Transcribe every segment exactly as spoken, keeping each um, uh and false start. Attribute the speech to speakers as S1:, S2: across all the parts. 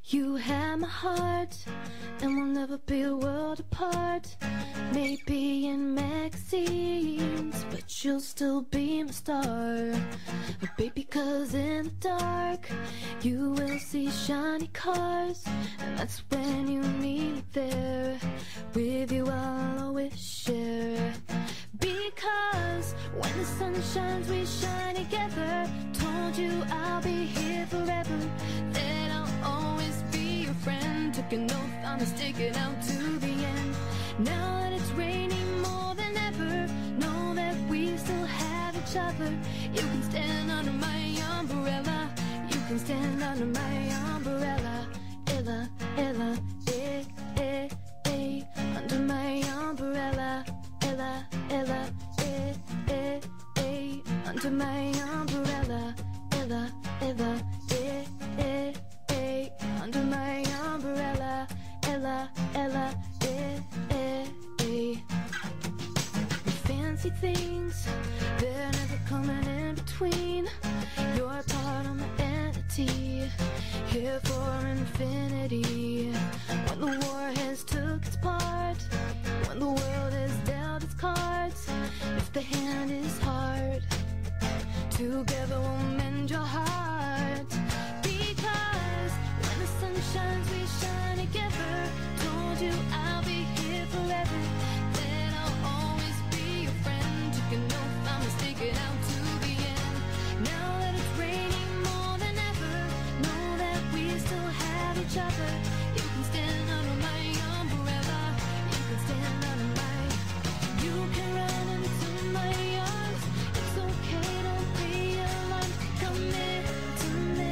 S1: You have my heart, and we'll never be a world apart. Maybe in magazines, but you'll still be my star. But baby, cause in the dark you will see shiny cars, and that's when you need me there. With you I'll always share. Because when the sun shines we shine together. Told you I'll be here forever, that I'll always be your friend. Took an oath, I'm sticking out to the end. Now that it's raining more than ever, know that we still have each other. You can stand under my umbrella, you can stand under my umbrella. Ella, Ella, eh, eh, eh, under my umbrella. Ella, Ella, eh, eh, eh, under my umbrella. Ella, Ella, eh, eh, eh, under my umbrella. Ella, Ella, eh, eh, eh. Fancy things, they're never coming in between. You're part of my entity, here for infinity. When the war has took its part, when the world has dealt its cards, if the hand is hard, together we'll mend your heart. Because when the sun shines we shine together. Told you I'll be here forever, that I'll always be your friend. Took an oath, I'm sticking out to the end. Now that it's raining more than ever, know that we still have each other. You can stand under my umbrella, you can stand under my. You can run into my arms, it's okay, don't be alarmed. Commit to me.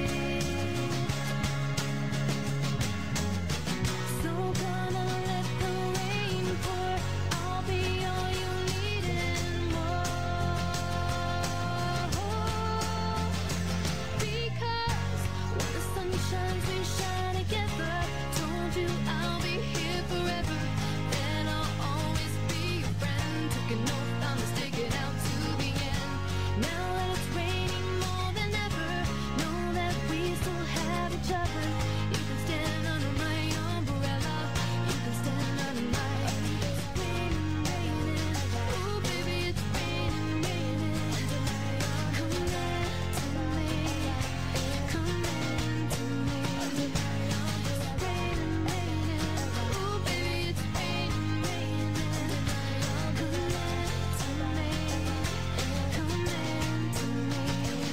S1: So come on, let the rain pour, I'll be all you need and more. Because when the sun shines we shine together. Told you I'll be here forever, then I'll always be your friend. Took an oath, I'm sticking out to the end. Now that it's raining more than ever, know that we still have each other. You can stand under my umbrella, you can stand under my. It's raining, raining, ooh baby, it's raining, raining. Come in to me, come in to me. It's raining, raining, ooh baby, it's raining, raining. Come in to me, come in to me.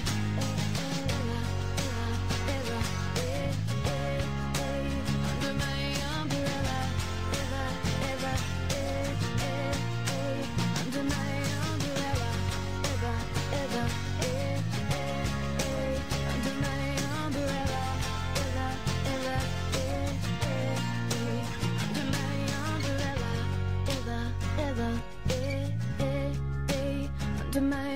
S1: Ella, Ella, eh, eh, eh, under my umbrella. Ella, Ella, eh, eh, eh, under my umbrella. Ella, Ella, eh, eh, eh, under my umbrella. Ella, Ella, eh, eh, eh, under my umbrella. Ella, Ella, eh, eh, eh, under my